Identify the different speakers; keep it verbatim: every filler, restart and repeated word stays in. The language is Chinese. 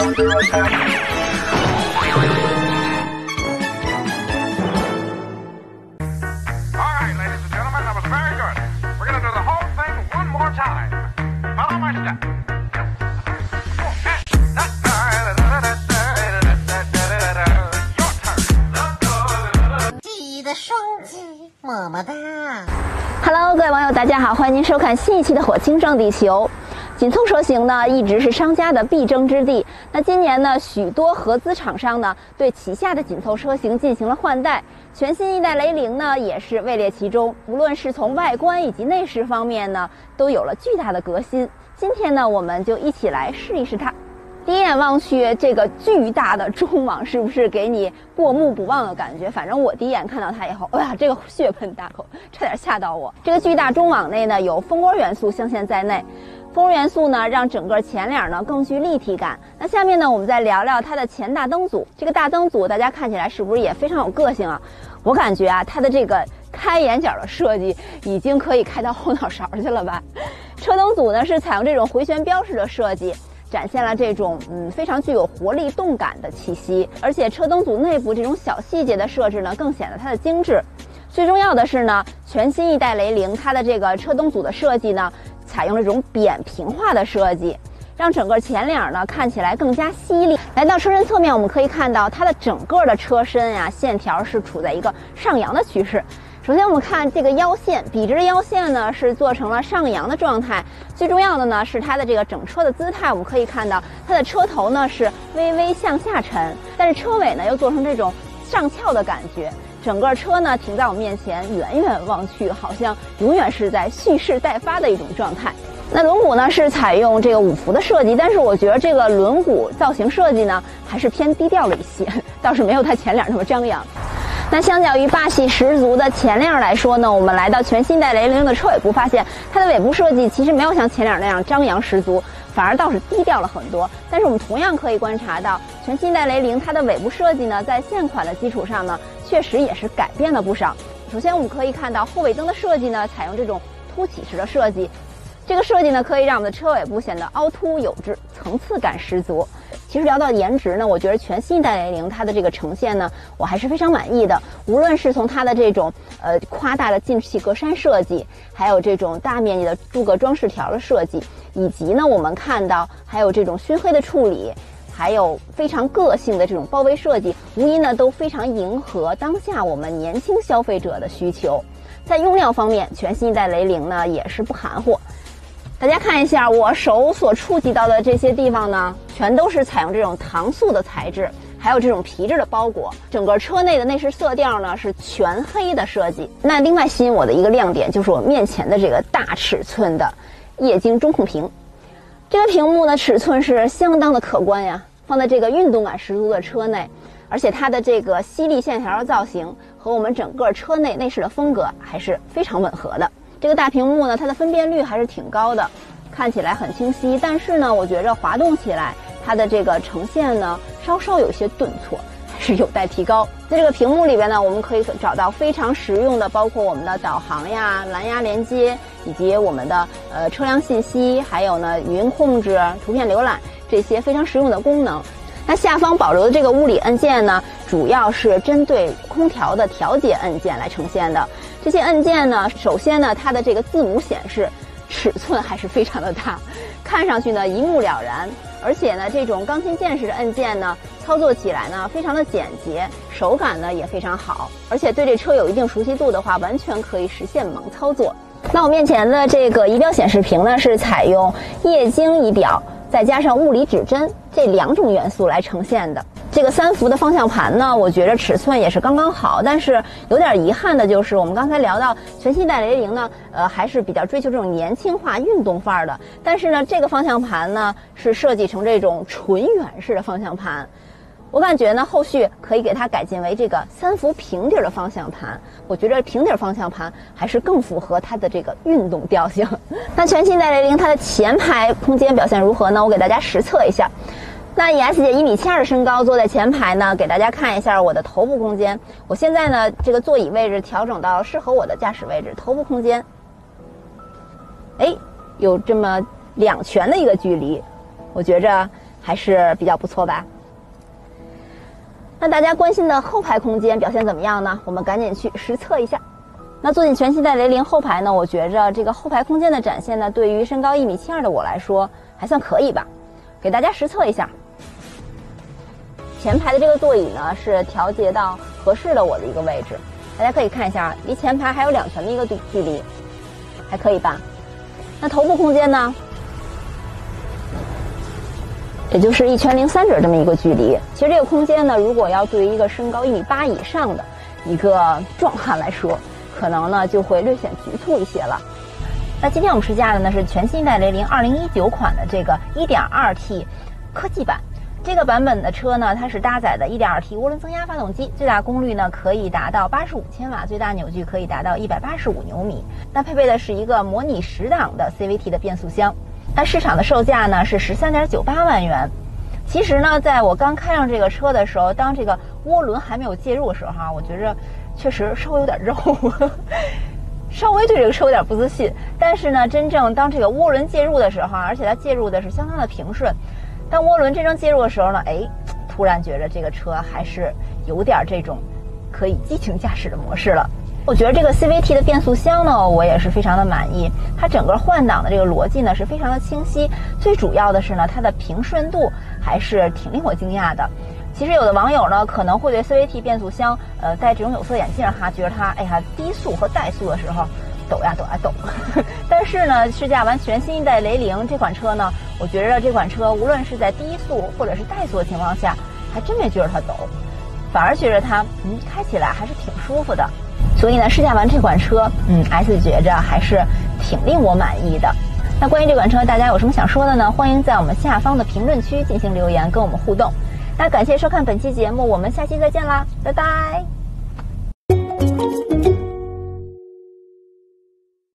Speaker 1: 么么哒
Speaker 2: ！Hello， 各位网友，大家好，欢迎您收看新一期的《火星上地球》。紧凑车型呢，一直是商家的必争之地。那今年呢，许多合资厂商呢，对旗下的紧凑车型进行了换代，全新一代雷凌呢，也是位列其中。无论是从外观以及内饰方面呢，都有了巨大的革新。今天呢，我们就一起来试一试它。第一眼望去，这个巨大的中网是不是给你过目不忘的感觉？反正我第一眼看到它以后，哎呀，这个血喷大口，差点吓到我。这个巨大中网内呢，有蜂窝元素镶嵌在内，蜂窝元素呢，让整个前脸呢更具立体感。那下面呢，我们再聊聊它的前大灯组。这个大灯组大家看起来是不是也非常有个性啊？我感觉啊，它的这个开眼角的设计已经可以开到后脑勺去了吧？车灯组呢是采用这种回旋标式的设计，展现了这种嗯非常具有活力动感的气息，而且车灯组内部这种小细节的设置呢，更显得它的精致。最重要的是呢，全新一代雷凌它的这个车灯组的设计呢，采用了这种扁平化的设计，让整个前脸呢看起来更加犀利。来到车身侧面，我们可以看到它的整个的车身呀、啊，线条是处在一个上扬的趋势。首先我们看这个腰线，笔直的腰线呢是做成了上扬的状态。最重要的呢是它的这个整车的姿态，我们可以看到它的车头呢是微微向下沉，但是车尾呢又做成这种上翘的感觉。整个车呢停在我们面前，远远望去，好像永远是在蓄势待发的一种状态。那轮毂呢是采用这个五辐的设计，但是我觉得这个轮毂造型设计呢还是偏低调了一些，倒是没有它前脸那么张扬。那相较于霸气十足的前脸来说呢，我们来到全新代雷凌的车尾部，发现它的尾部设计其实没有像前脸那样张扬十足，反而倒是低调了很多。但是我们同样可以观察到，全新代雷凌它的尾部设计呢，在现款的基础上呢，确实也是改变了不少。首先我们可以看到后尾灯的设计呢，采用这种凸起式的设计，这个设计呢，可以让我们的车尾部显得凹凸有致，层次感十足。其实聊到颜值呢，我觉得全新一代雷凌它的这个呈现呢，我还是非常满意的。无论是从它的这种呃夸大的进气格栅设计，还有这种大面积的镀铬装饰条的设计，以及呢我们看到还有这种熏黑的处理，还有非常个性的这种包围设计，无疑呢都非常迎合当下我们年轻消费者的需求。在用料方面，全新一代雷凌呢也是不含糊。大家看一下我手所触及到的这些地方呢，全都是采用这种搪塑的材质，还有这种皮质的包裹。整个车内的内饰色调呢是全黑的设计。那另外吸引我的一个亮点就是我面前的这个大尺寸的液晶中控屏。这个屏幕呢尺寸是相当的可观呀，放在这个运动感十足的车内，而且它的这个犀利线条的造型和我们整个车内内饰的风格还是非常吻合的。这个大屏幕呢，它的分辨率还是挺高的，看起来很清晰。但是呢，我觉着滑动起来，它的这个呈现呢，稍稍有些顿挫，还是有待提高。在这个屏幕里边呢，我们可以找到非常实用的，包括我们的导航呀、蓝牙连接，以及我们的呃车辆信息，还有呢语音控制、图片浏览这些非常实用的功能。那下方保留的这个物理按键呢，主要是针对空调的调节按键来呈现的。这些按键呢，首先呢，它的这个字母显示尺寸还是非常的大，看上去呢一目了然。而且呢，这种钢琴键式的按键呢，操作起来呢非常的简洁，手感呢也非常好。而且对这车有一定熟悉度的话，完全可以实现盲操作。那我面前的这个仪表显示屏呢，是采用液晶仪表再加上物理指针这两种元素来呈现的。这个三幅的方向盘呢，我觉得尺寸也是刚刚好，但是有点遗憾的就是我们刚才聊到全新代雷凌呢，呃，还是比较追求这种年轻化运动范儿的。但是呢，这个方向盘呢是设计成这种纯圆式的方向盘。我感觉呢，后续可以给它改进为这个三幅平底的方向盘。我觉得平底方向盘还是更符合它的这个运动调性。那全新代雷凌它的前排空间表现如何呢？我给大家实测一下。那以 S 姐一米七二的身高坐在前排呢，给大家看一下我的头部空间。我现在呢，这个座椅位置调整到适合我的驾驶位置，头部空间，哎，有这么两拳的一个距离，我觉着还是比较不错吧。那大家关心的后排空间表现怎么样呢？我们赶紧去实测一下。那坐进全新一代雷凌后排呢，我觉着这个后排空间的展现呢，对于身高一米七二的我来说还算可以吧。给大家实测一下。前排的这个座椅呢是调节到合适的我的一个位置，大家可以看一下，离前排还有两拳的一个距离，还可以吧。那头部空间呢，也就是一拳零三指这么一个距离。其实这个空间呢，如果要对于一个身高一米八以上的一个壮汉来说，可能呢就会略显局促一些了。那今天我们试驾的呢是全新一代雷凌二零一九款的这个 一点二 T 科技版。这个版本的车呢，它是搭载的 一点二 T 涡轮增压发动机，最大功率呢可以达到八十五千瓦，最大扭矩可以达到一百八十五牛米。那配备的是一个模拟十档的 C V T 的变速箱。那市场的售价呢是十三点九八万元。其实呢，在我刚开上这个车的时候，当这个涡轮还没有介入的时候哈、啊，我觉着确实稍微有点肉。稍微对这个车有点不自信，但是呢，真正当这个涡轮介入的时候，而且它介入的是相当的平顺。当涡轮真正介入的时候呢，哎，突然觉得这个车还是有点这种可以激情驾驶的模式了。我觉得这个 C V T 的变速箱呢，我也是非常的满意。它整个换挡的这个逻辑呢是非常的清晰，最主要的是呢，它的平顺度还是挺令我惊讶的。其实有的网友呢可能会对 C V T 变速箱呃戴这种有色眼镜哈，觉得它哎呀低速和怠速的时候抖呀抖呀抖。但是呢，试驾完全新一代雷凌这款车呢，我觉得这款车无论是在低速或者是怠速的情况下，还真没觉得它抖，反而觉得它嗯开起来还是挺舒服的。所以呢，试驾完这款车，嗯 ，S 觉着还是挺令我满意的。那关于这款车，大家有什么想说的呢？欢迎在我们下方的评论区进行留言，跟我们互动。那感谢收看本期节目，我们下期再见啦，拜拜。